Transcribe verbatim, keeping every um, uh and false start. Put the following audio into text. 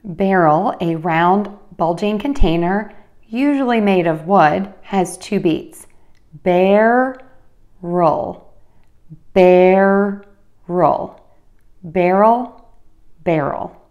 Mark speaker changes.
Speaker 1: Barrel, a round, bulging container, usually made of wood, has two beats. Bear, roll. Bear, roll. Barrel, barrel.